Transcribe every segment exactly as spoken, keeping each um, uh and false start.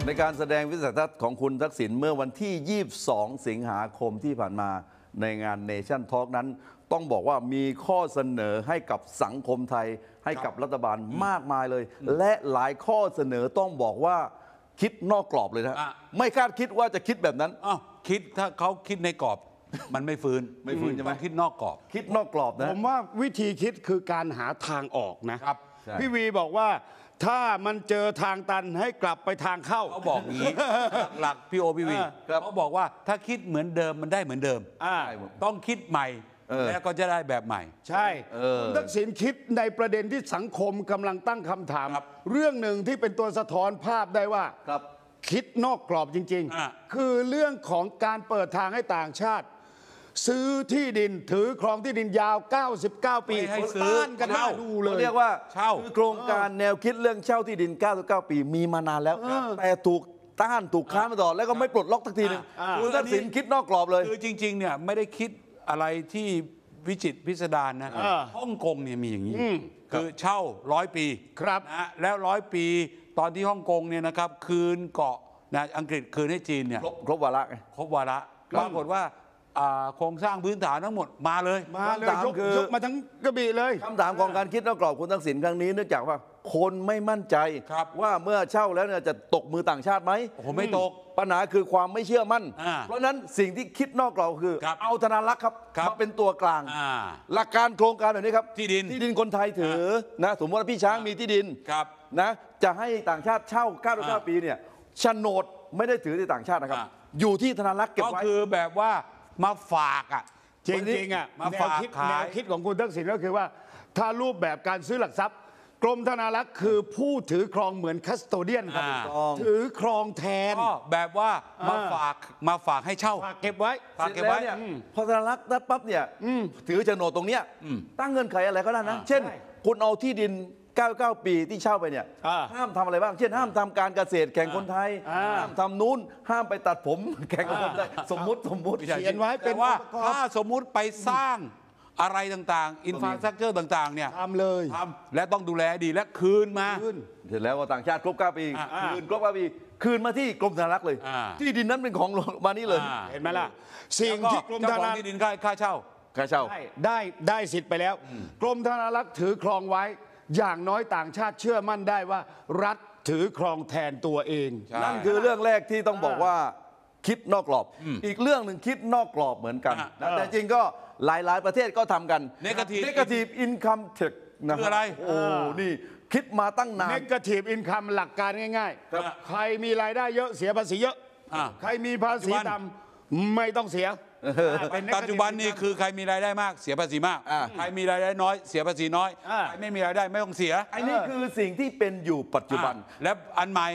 ในการแสดงวิสัยทัศน์ของคุณทักษิณเมื่อวันที่ ยี่สิบสอง สิงหาคมที่ผ่านมาในงาน Nation Talk นั้นต้องบอกว่ามีข้อเสนอให้กับสังคมไทยให้กับรัฐบาลมากมายเลยและหลายข้อเสนอต้องบอกว่าคิดนอกกรอบเลยนะไม่คาดคิดว่าจะคิดแบบนั้นอ้าวคิดถ้าเขาคิดในกรอบมันไม่ฟื้นไม่ฟื้นใช่ไหมคิดนอกกรอบคิดนอกกรอบนะผมว่าวิธีคิดคือการหาทางออกนะครับพี่วีบอกว่าถ้ามันเจอทางตันให้กลับไปทางเข้าเขาบอกอย่างนี้หลักพี่โอพี่วีเขาบอกว่าถ้าคิดเหมือนเดิมมันได้เหมือนเดิมต้องคิดใหม่แล้วก็จะได้แบบใหม่ใช่คุณทักษิณคิดในประเด็นที่สังคมกำลังตั้งคำถามเรื่องหนึ่งที่เป็นตัวสะท้อนภาพได้ว่าคิดนอกกรอบจริงๆคือเรื่องของการเปิดทางให้ต่างชาติซื้อที่ดินถือครองที่ดินยาวเก้าสิบเก้าปีให้ซื้อกันน่าดูเลยเรียกว่าเช่าโครงการแนวคิดเรื่องเช่าที่ดินเก้าสิบเก้าปีมีมานานแล้วแต่ถูกต้านถูกค้านมาตลอดแล้วก็ไม่ปลดล็อกทักทีนึงคุณทักษิณคิดนอกกรอบเลยคือจริงๆเนี่ยไม่ได้คิดอะไรที่วิจิตรพิสดารนะฮ่องกงเนี่ยมีอย่างนี้คือเช่าร้อยปีครับนะแล้วร้อยปีตอนที่ฮ่องกงเนี่ยนะครับคืนเกาะนะอังกฤษคืนให้จีนเนี่ยครบวาระครบวาระปรากฏว่าโครงสร้างพื้นฐานทั้งหมดมาเลยมาเลยยกยกมาทั้งกระบี่เลยคำถามของการคิดนอกกรอบคุณทักษิณครั้งนี้เนื่องจากว่าคนไม่มั่นใจว่าเมื่อเช่าแล้วเนี่ยจะตกมือต่างชาติไหมผมไม่ตกปัญหาคือความไม่เชื่อมั่นเพราะนั้นสิ่งที่คิดนอกกรอบคือเอาธนารักษ์ครับมาเป็นตัวกลางหลักการโครงการแบบนี้ครับที่ดินที่ดินคนไทยถือนะสมมติว่าพี่ช้างมีที่ดินนะจะให้ต่างชาติเช่าเก้าสิบเก้าปีเนี่ยโฉนดไม่ได้ถือที่ต่างชาตินะครับอยู่ที่ธนารักษ์เก็บไว้ก็คือแบบว่ามาฝากอ่ะจริงๆอ่ะแนวคิดแนวคิดของคุณทักษิณก็คือว่าถ้ารูปแบบการซื้อหลักทรัพย์กรมธนารักษ์คือผู้ถือครองเหมือนคัสโตเดียนครับถือครองแทนแบบว่ามาฝากมาฝากให้เช่าเก็บไว้ฝากเก็บไว้เนี่ยพอธนารักษ์นัดปั๊บเนี่ยถือโฉนดตรงเนี้ยตั้งเงื่อนไขอะไรก็ได้นะเช่นคุณเอาที่ดินเก้าสิบเก้าปีที่เช่าไปเนี่ยห้ามทำอะไรบ้างเช่นห้ามทำการเกษตรแข่งคนไทยห้ามทำนู้นห้ามไปตัดผมแข่งคนไทยสมมุติสมมุติเขียนไว้เป็นว่าถ้าสมมุติไปสร้างอะไรต่างๆอินฟราสตรัคเจอร์ต่างๆเนี่ยทำเลยทำและต้องดูแลดีและคืนมาเสร็จแล้วก็ต่างชาติครบเก้าปีคืนครบเก้าปีคืนมาที่กรมธนารักษ์เลยที่ดินนั้นเป็นของมานี่เลยเห็นไหมล่ะสิ่งที่กรมธนารักษ์ที่ดินค่าเช่าค่าเช่าได้ได้สิทธิ์ไปแล้วกรมธนารักษ์ถือครองไว้อย่างน้อยต่างชาติเชื่อมั่นได้ว่ารัฐถือครองแทนตัวเองนั่นคือเรื่องแรกที่ต้องบอกว่าคิดนอกกรอบอีกเรื่องหนึ่งคิดนอกกรอบเหมือนกันแต่จริงก็หลายๆประเทศก็ทำกัน Negative Income Tax นะคืออะไรโอ้นี่คิดมาตั้งนาน Negative Income หลักการง่ายๆใครมีรายได้เยอะเสียภาษีเยอะใครมีภาษีต่ำไม่ต้องเสียปัจจุบันนี่คือใครมีรายได้มากเสียภาษีมากใครมีรายได้น้อยเสียภาษีน้อยใครไม่มีรายได้ไม่ต้องเสียอันนี้คือสิ่งที่เป็นอยู่ปัจจุบันและอันใหม่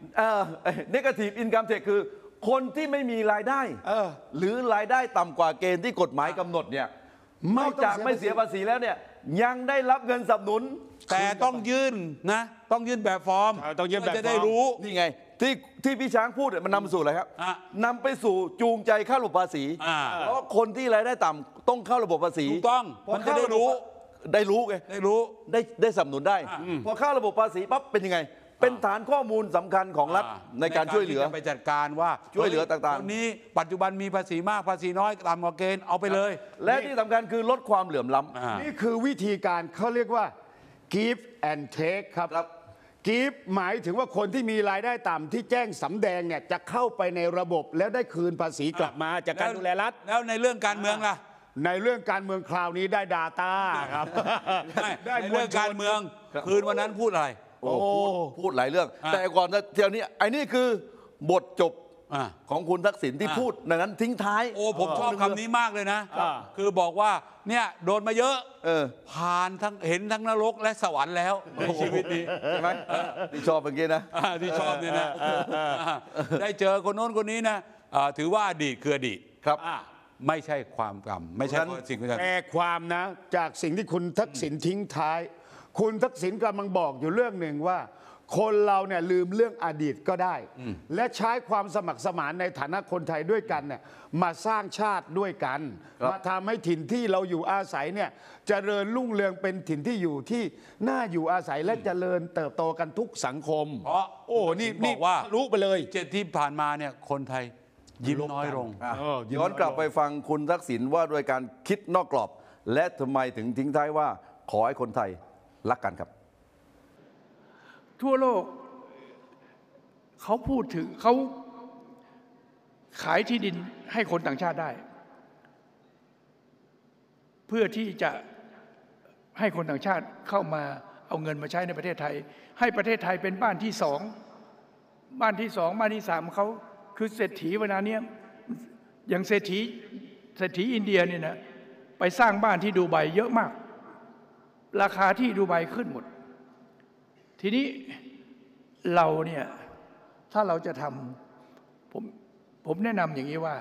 Negative Income Tax คือคนที่ไม่มีรายได้หรือรายได้ต่ำกว่าเกณฑ์ที่กฎหมายกำหนดเนี่ยนอกจากไม่เสียภาษีแล้วเนี่ยยังได้รับเงินสนับสนุนแต่ต้องยื่นนะต้องยื่นแบบฟอร์มต้องยื่นแบบจะได้รู้นี่ไงที่ที่พี่ช้างพูดมันนำไปสู่อะไรครับนำไปสู่จูงใจเข้าระบบภาษีเพราะคนที่รายได้ต่ำต้องเข้าระบบภาษีถูกต้องมันจะได้รู้ได้รู้ไงได้รู้ได้ได้สนับสนุนได้พอเข้าระบบภาษีปั๊บเป็นยังไงเป็นฐานข้อมูลสำคัญของรัฐในการช่วยเหลือไปจัดการว่าช่วยเหลือต่างๆคนนี้ปัจจุบันมีภาษีมากภาษีน้อยตามกฎเกณฑ์เอาไปเลยและที่สำคัญคือลดความเหลื่อมล้ำนี่คือวิธีการเขาเรียกว่า give and take ครับ give หมายถึงว่าคนที่มีรายได้ต่ำที่แจ้งสำแดงเนี่ยจะเข้าไปในระบบแล้วได้คืนภาษีกลับมาจากการดูแลรัฐแล้วในเรื่องการเมืองล่ะในเรื่องการเมืองคราวนี้ได้ Data ครับได้เรื่องการเมืองคืนวันนั้นพูดอะไรโอ้พูดหลายเรื่องแต่ก่อนเที่ยวนี้ไอ้นี่คือบทจบของคุณทักษิณที่พูดดังนั้นทิ้งท้ายโอ้ผมชอบคำนี้มากเลยนะคือบอกว่าเนี่ยโดนมาเยอะผ่านทั้งเห็นทั้งนรกและสวรรค์แล้วในชีวิตนี้ใช่ไหมที่ชอบเมื่อกี้นะที่ชอบเนี่ยนะได้เจอคนโน้นคนนี้นะถือว่าอดีตคืออดีตครับไม่ใช่ความกรรมไม่ใช่สิ่งที่แปลความนะจากสิ่งที่คุณทักษิณทิ้งท้ายคุณทักษิณกำลังบอกอยู่เรื่องหนึ่งว่าคนเราเนี่ยลืมเรื่องอดีตก็ได้ และใช้ความสมัครสมานในฐานะคนไทยด้วยกันเนี่ยมาสร้างชาติด้วยกัน มาทำให้ถิ่นที่เราอยู่อาศัยเนี่ยเจริญรุ่งเรืองเป็นถิ่นที่อยู่ที่น่าอยู่อาศัยและเจริญเติบโตกันทุกสังคมเพราะโอ้นี่บนี่อกว่ารู้ไปเลยเจ็ดที่ผ่านมาเนี่ยคนไทยยิ้มน้อยลงอ่ะเออยิ้มย้อนกลับไปฟังคุณทักษิณว่าด้วยการคิดนอกกรอบ และทำไมถึงทิ้งท้ายว่าขอให้คนไทยรักกันครับทั่วโลกเขาพูดถึงเขาขายที่ดินให้คนต่างชาติได้ เพื่อที่จะให้คนต่างชาติเข้ามาเอาเงินมาใช้ในประเทศไทย ให้ประเทศไทยเป็นบ้านที่สองบ้านที่สองบ้านที่สามเขาคือเศรษฐีเวลาเนี้ยอย่างเศรษฐีเศรษฐีอินเดียเนี่ยนะไปสร้างบ้านที่ดูไบเยอะมาก ราคาที่ดูไบขึ้นหมด ทีนี้เราเนี่ยถ้าเราจะทำผมผมแนะนำอย่างนี้ว่า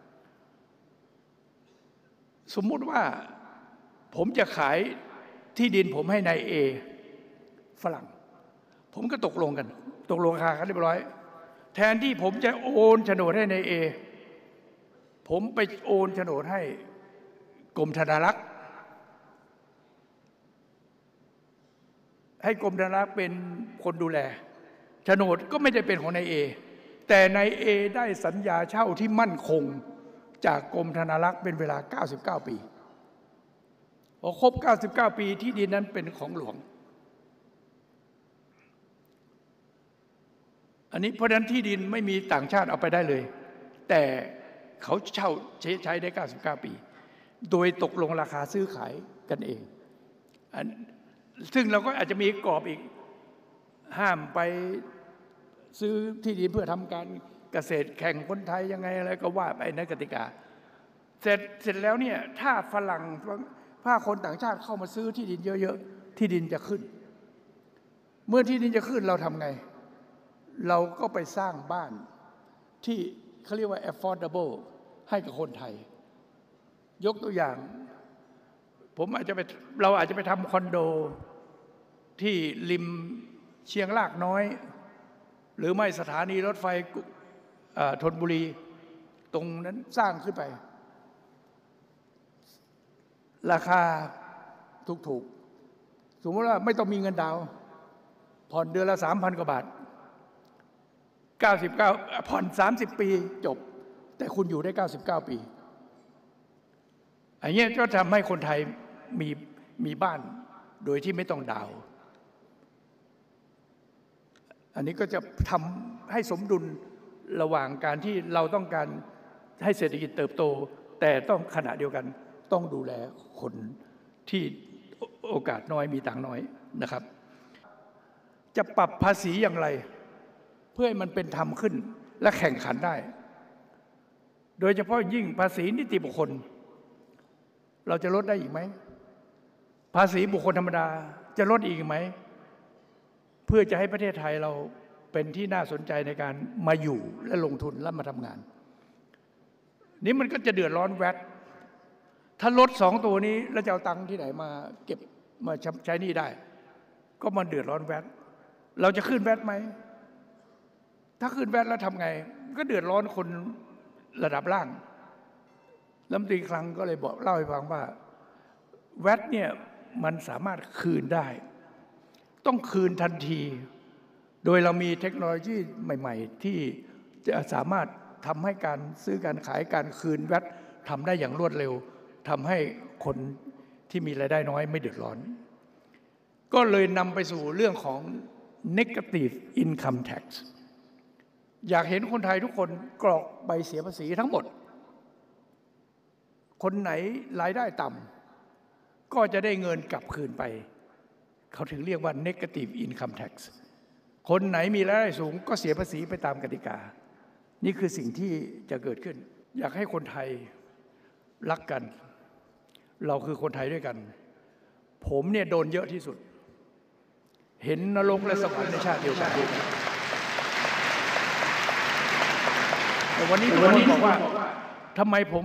สมมุติว่าผมจะขายที่ดินผมให้นายเอฝรั่งผมก็ตกลงกันตกลงราคากันเรียบร้อยแทนที่ผมจะโอนโฉนดให้นายเอผมไปโอนโฉนดให้กรมธนารักษ์ให้กรมธนารักษ์เป็นคนดูแลโฉนดก็ไม่ได้เป็นของนายเอแต่นายเอได้สัญญาเช่าที่มั่นคงจากกรมธนารักษ์เป็นเวลาเก้าสิบเก้าปีพอครบเก้าสิบเก้าปีที่ดินนั้นเป็นของหลวงอันนี้เพราะฉะนั้นที่ดินไม่มีต่างชาติเอาไปได้เลยแต่เขาเช่าใช้ได้เก้าสิบเก้าปีโดยตกลงราคาซื้อขายกันเองอันซึ่งเราก็อาจจะมีกรอบอีกห้ามไปซื้อที่ดินเพื่อทำการเกษตรแข่งคนไทยยังไงอะไรก็ว่าไปในกติกาเสร็จเสร็จแล้วเนี่ยถ้าฝรั่งถ้าคนต่างชาติเข้ามาซื้อที่ดินเยอะๆที่ดินจะขึ้นเมื่อที่ดินจะขึ้นเราทำไงเราก็ไปสร้างบ้านที่เขาเรียกว่า affordable ให้กับคนไทยยกตัวอย่างผมอาจจะไปเราอาจจะไปทำคอนโดที่ริมเชียงรากน้อยหรือไม่สถานีรถไฟธนบุรีตรงนั้นสร้างขึ้นไปราคาถูกๆสมมติว่าไม่ต้องมีเงินดาวน์ผ่อนเดือนละ สามพัน กว่าบาทเก้าสิบเก้าผ่อนสามสิบปีจบแต่คุณอยู่ได้เก้าสิบเก้าปีอันนี้ก็ทำให้คนไทยมีมีบ้านโดยที่ไม่ต้องดาวน์อันนี้ก็จะทำให้สมดุลระหว่างการที่เราต้องการให้เศรษฐกิจเติบโตแต่ต้องขณะเดียวกันต้องดูแลคนที่โอกาสน้อยมีตังค์น้อยนะครับจะปรับภาษีอย่างไรเพื่อให้มันเป็นธรรมขึ้นและแข่งขันได้โดยเฉพาะยิ่งภาษีนิติบุคคลเราจะลดได้อีกไหมภาษีบุคคลธรรมดาจะลดอีกไหมเพื่อจะให้ประเทศไทยเราเป็นที่น่าสนใจในการมาอยู่และลงทุนและมาทำงานนี้มันก็จะเดือดร้อนแวดถ้าลดสองตัวนี้แล้วจะเอาตังค์ที่ไหนมาเก็บมาใช้หนี้ได้ก็มันเดือดร้อนแวดเราจะขึ้นแวดไหมถ้าขึ้นแวดแล้วทำไงก็เดือดร้อนคนระดับล่างรัฐมนตรีคลังก็เลยบอกเล่าให้ฟังว่าแวดเนี่ยมันสามารถคืนได้ต้องคืนทันทีโดยเรามีเทคโนโลยีใหม่ๆที่จะสามารถทำให้การซื้อการขายการคืนแวดทำได้อย่างรวดเร็วทำให้คนที่มีรายได้น้อยไม่เดือดร้อนก็เลยนำไปสู่เรื่องของ negative income tax อยากเห็นคนไทยทุกคนกรอกใบเสียภาษีทั้งหมดคนไหนรายได้ต่ำก็จะได้เงินกลับคืนไปเขาถึงเรียกว่า negative income tax คนไหนมีรายได้สูงก็เสียภาษีไปตามกติกานี่คือสิ่งที่จะเกิดขึ้นอยากให้คนไทยรักกันเราคือคนไทยด้วยกันผมเนี่ยโดนเยอะที่สุดเห็นนรกและสวรรค์ในชาติเดียวกันแต่วันนี้ทุกคนบอกว่าทำไมผม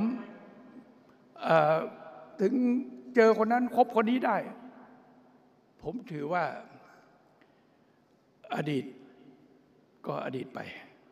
ถึงเจอคนนั้นคบคนนี้ได้ผมถือว่าอดีตก็อดีตไป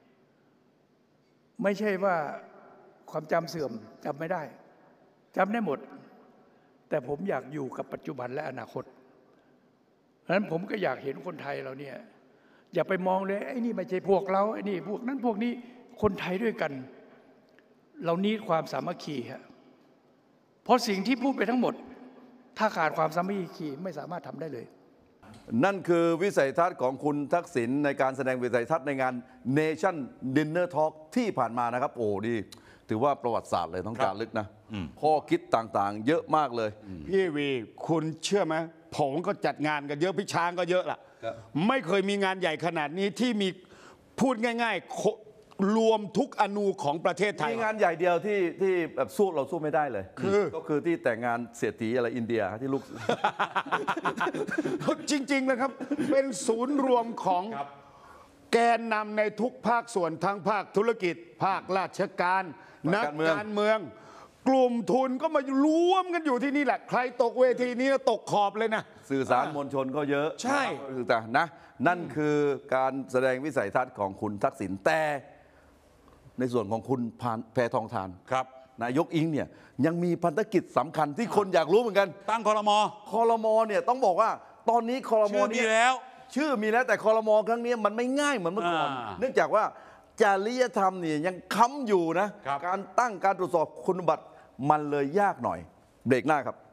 ไม่ใช่ว่าความจำเสื่อมจำไม่ได้จำได้หมด แต่ผมอยากอยู่กับปัจจุบันและอนาคตเพราะฉะนั้นผมก็อยากเห็นคนไทยเราเนี่ยอย่าไปมองเลยไอ้นี่ไม่ใช่พวกเราไอ้นี่พวกนั้นพวกนี้คนไทยด้วยกัน เรานีดความสามัคคีฮะเพราะสิ่งที่พูดไปทั้งหมดถ้าขาดความสามัคคีไม่สามารถทำได้เลยนั่นคือวิสัยทัศน์ของคุณทักษิณในการแสดงวิสัยทัศน์ในงาน Nation Dinner Talk ที่ผ่านมานะครับโอ้ดีถือว่าประวัติศาสตร์เลยต้องการลึกนะข้อคิดต่างๆ เยอะมากเลยพี่วีคุณเชื่อไหมผมก็จัดงานกันเยอะพี่ช้างก็เยอะล่ะ ไม่เคยมีงานใหญ่ขนาดนี้ที่มีพูดง่ายๆรวมทุกอนูของประเทศไทยมีงานใหญ่เดียวที่ที่แบบสู้เราสู้ไม่ได้เลยคือก็คือที่แต่งงานเศรษฐีอะไรอินเดียที่ลูกจริงๆนะครับเป็นศูนย์รวมของแกนนำในทุกภาคส่วนทั้งภาคธุรกิจ ภาคราชการ นักการเมือง กลุ่มทุนก็มารวมกันอยู่ที่นี่แหละใครตกเวทีนี้ตกขอบเลยนะสื่อสารมวลชนก็เยอะใช่แต่นะนั่นคือการแสดงวิสัยทัศน์ของคุณทักษิณแต่ในส่วนของคุณแพทองธารครับนายกอิงเนี่ยยังมีพันธกิจสำคัญที่คนอยากรู้เหมือนกันตั้งครม. คอรมอเนี่ยต้องบอกว่าตอนนี้คอรมอชื่อมีเนี่ยแล้วชื่อมีแล้วแต่คอรมอครั้งนี้มันไม่ง่ายเหมือนเมื่อก่อนอ่าเนื่องจากว่าจริยธรรมเนี่ยยังค้ำอยู่นะครับ การตั้งการตรวจสอบคุณสมบัติมันเลยยากหน่อยเบรกหน้าครับ